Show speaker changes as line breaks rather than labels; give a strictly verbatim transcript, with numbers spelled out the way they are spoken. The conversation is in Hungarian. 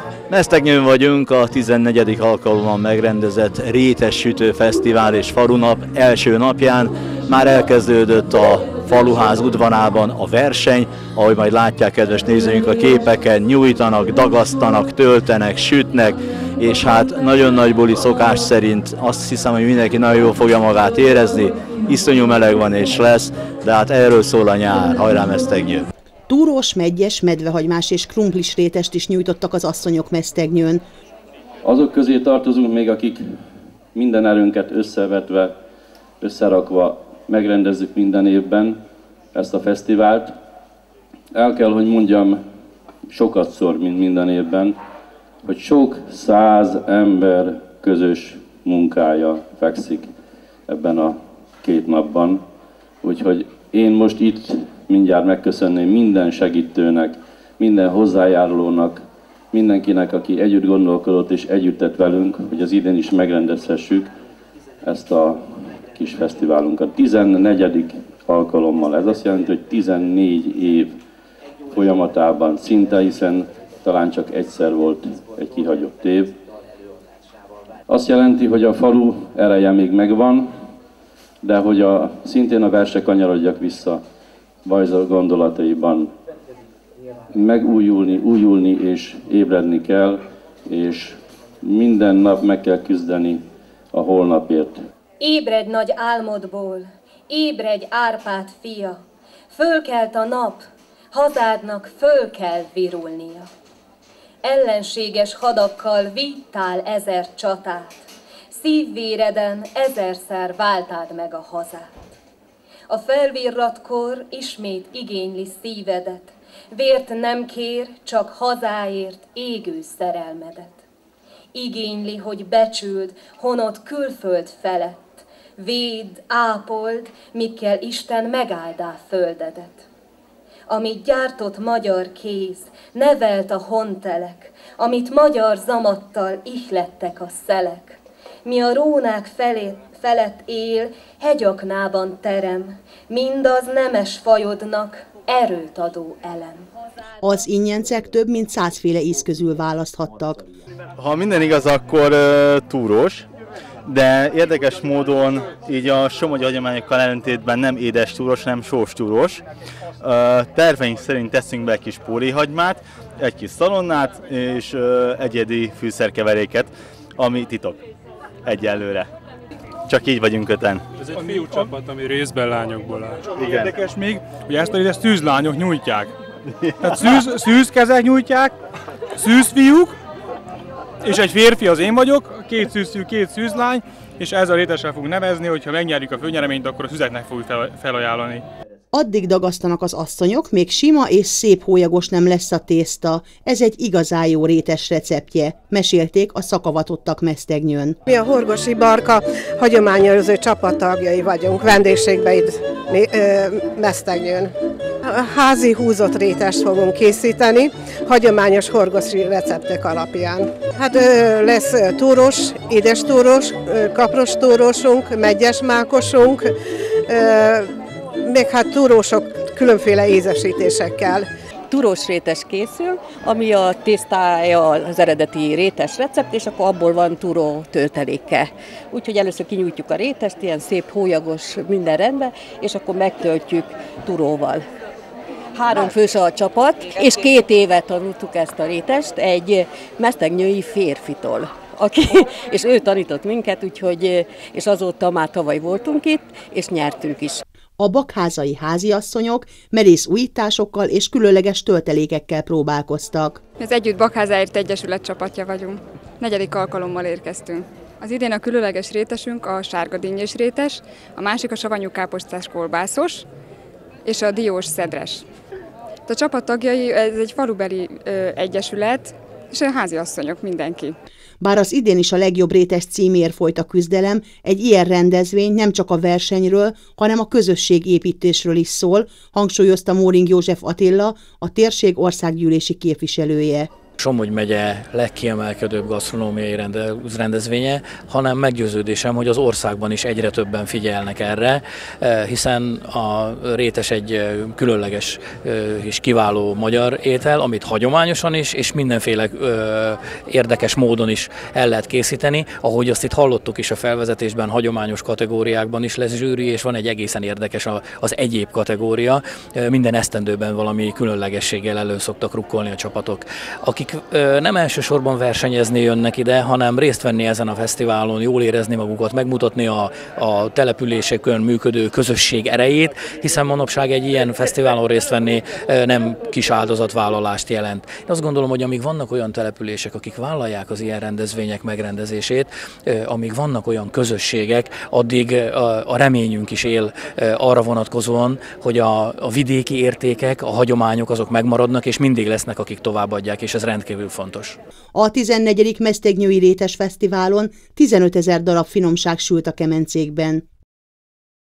Mesztegnyőn vagyunk a tizennegyedik alkalommal megrendezett Rétes Sütő Fesztivál és Falunap első napján. Már elkezdődött a faluház udvarában a verseny, ahogy majd látják kedves nézőink a képeken, nyújtanak, dagasztanak, töltenek, sütnek, és hát nagyon nagy buli szokás szerint azt hiszem, hogy mindenki nagyon jól fogja magát érezni, iszonyú meleg van és lesz, de hát erről szól a nyár, hajrá Mesztegnyő!
Túrós, meggyes, medvehagymás és krumplis rétest is nyújtottak az asszonyok Mesztegnyőn.
Azok közé tartozunk még, akik minden erőnket összevetve, összerakva megrendezzük minden évben ezt a fesztivált. El kell, hogy mondjam sokatszor, mint minden évben, hogy sok száz ember közös munkája fekszik ebben a két napban. Úgyhogy én most itt mindjárt megköszönném minden segítőnek, minden hozzájárulónak, mindenkinek, aki együtt gondolkodott és együtt tett velünk, hogy az idén is megrendezhessük ezt a kis fesztiválunkat. tizennegyedik alkalommal. Ez azt jelenti, hogy tizennégy év folyamatában szinte, hiszen talán csak egyszer volt egy kihagyott év. Azt jelenti, hogy a falu ereje még megvan, de hogy a, szintén a verse kanyarodjak vissza Bajza gondolataiban, megújulni, újulni és ébredni kell, és minden nap meg kell küzdeni a holnapért.
Ébredj nagy álmodból, ébredj Árpád fia, fölkelt a nap, hazádnak föl kell virulnia. Ellenséges hadakkal vittál ezer csatát, szívvéreden ezerszer váltád meg a hazát. A felvirratkor ismét igényli szívedet, vért nem kér, csak hazáért égő szerelmedet. Igényli, hogy becsüld honod külföld felett, védd, ápold, mikkel Isten megáldá földedet. Amit gyártott magyar kéz, nevelt a hontelek, amit magyar zamattal ihlettek a szelek. Mi a rónák felé, felett él, hegyaknában terem, mindaz nemes fajodnak erőt adó elem.
Az ingyencek több mint százféle íz közül választhattak.
Ha minden igaz, akkor uh, túrós, de érdekes módon így a somogyi hagyományokkal ellentétben nem édes túrós, hanem sós túrós. Uh, terveink szerint teszünk be egy kis póléhagymát, egy kis szalonnát és uh, egyedi fűszerkeveréket, ami titok egyelőre. Csak így vagyunk öten.
Ez egy fiú csapat, ami részben lányokból áll. Igen. Érdekes még, hogy ezt a részt szűzlányok nyújtják. Tehát szűz, szűzkezek nyújtják, szűzfiúk, és egy férfi az én vagyok, két szűzfiú, két szűzlány, és ez a rétesre fogunk nevezni, hogyha megnyerjük a főnyereményt, akkor a szüzeknek fogjuk felajánlani.
Addig dagasztanak az asszonyok, még sima és szép hólyagos nem lesz a tészta. Ez egy igazán jó rétes receptje, mesélték a szakavatottak Mesztegnyőn.
Mi a Horgosi Barka hagyományőrző csapattagjai vagyunk, vendégségben itt Mesztegnyőn. Házi húzott rétest fogunk készíteni, hagyományos horgosi receptek alapján. Hát lesz túros, édes túros, kapros túrósunk, meggyes mákosunk, még hát túrósok különféle ízesítésekkel.
Túrós rétes készül, ami a tésztája az eredeti rétes recept, és akkor abból van túró tölteléke. Úgyhogy először kinyújtjuk a rétest, ilyen szép hólyagos, minden rendben, és akkor megtöltjük túróval. Három fős a csapat, és két éve tanultuk ezt a rétest egy mesztegnyői férfitól. Aki, és ő tanított minket, úgyhogy, és azóta már tavaly voltunk itt, és nyertünk is.
A bakházai háziasszonyok merész újításokkal és különleges töltelékekkel próbálkoztak.
Az Együtt Bakházáért Egyesület csapatja vagyunk. Negyedik alkalommal érkeztünk. Az idén a különleges rétesünk a sárga dinnyés rétes, a másik a savanyú káposztás kolbászos, és a diós szedres. A csapat tagjai, ez egy falubeli ö, egyesület, és a háziasszonyok, mindenki.
Bár az idén is a legjobb rétes címért folyt a küzdelem, egy ilyen rendezvény nem csak a versenyről, hanem a közösségépítésről is szól, hangsúlyozta Móring József Attila, a térség országgyűlési képviselője.
Somogy megye legkiemelkedőbb gasztronómiai rendezvénye, hanem meggyőződésem, hogy az országban is egyre többen figyelnek erre, hiszen a rétes egy különleges és kiváló magyar étel, amit hagyományosan is és mindenféle érdekes módon is el lehet készíteni. Ahogy azt itt hallottuk is a felvezetésben, hagyományos kategóriákban is lesz zsűri, és van egy egészen érdekes az egyéb kategória. Minden esztendőben valami különlegességgel elő szoktak rukkolni a csapatok. Akik nem elsősorban versenyezni jönnek ide, hanem részt venni ezen a fesztiválon, jól érezni magukat, megmutatni a, a településeken működő közösség erejét, hiszen manapság egy ilyen fesztiválon részt venni nem kis áldozatvállalást jelent. Én azt gondolom, hogy amíg vannak olyan települések, akik vállalják az ilyen rendezvények megrendezését, amíg vannak olyan közösségek, addig a, a reményünk is él arra vonatkozóan, hogy a, a vidéki értékek, a hagyományok azok megmaradnak, és mindig lesznek, akik továbbadják, és ez rendkívül fontos.
A tizennegyedik Mesztegnyői Rétes Fesztiválon tizenötezer darab finomság sült a kemencékben.